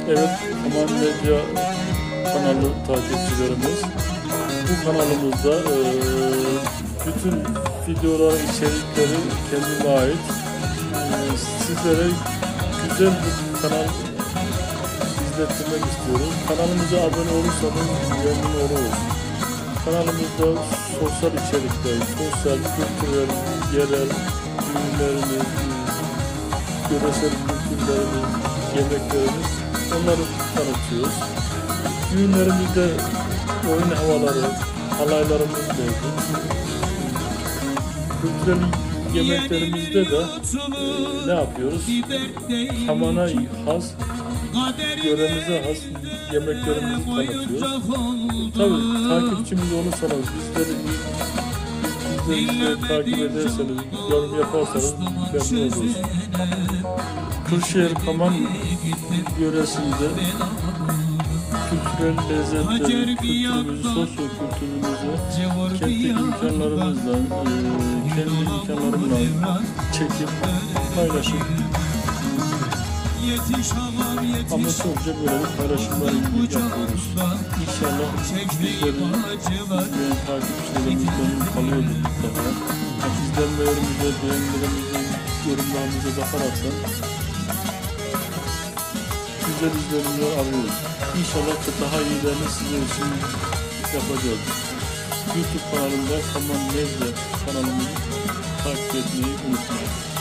Evet, Kaman Medya kanalı takipçilerimiz, bu kanalımızda bütün videoların içerikleri kendime ait. Sizlere güzel bir kanal izlettirmek istiyorum. Kanalımıza abone olursanız memnun oluruz. Kanalımızda sosyal içerikler, sosyal, kültürel, yerel ürünlerimiz, yöresel kültürlerimiz, yemeklerimiz, onları tanıtıyoruz. Düğünlerimizde oyun havaları, halaylarımız mevcut. Kültürel yemeklerimizde de ne yapıyoruz? Kamana has, yöremize has yemeklerimizi tanıtıyoruz. Tabii takipçimiz olursanız, bizleri takip ederseniz, yorum yaparsanız memnun oluruz. Kırşehir Kaman yöresinde kültürel lezzetleri, kültürümüzü, sosyo kültürümüzü kendi imkanlarımızla, kendi imkanlarımla çekip paylaşıp amatörce böyle bir paylaşımlar yapıyoruz. İnşallah bizlerin takipçilerimiz memnun kalıyordur mutlaka. İzlenmelerimize, beğenilerimize, yorumlarımıza bakaraktan güzel izlenimler arıyoruz. İnşallah daha iyilerini sizler için yapacağız. YouTube kanalında Kaman Medya kanalımızı takip etmeyi unutmayın.